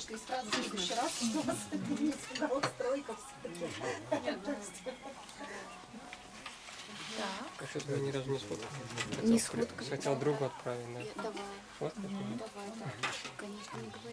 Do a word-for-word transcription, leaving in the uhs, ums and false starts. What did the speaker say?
вышли из фразы в следующий раз, что у вас это не испугалась стройка все-таки. А что ты ни разу не сфоткал? Не сфоткал. Хотел другу отправить, да? Давай. Фоткать? Давай, да. Конечно, не говори.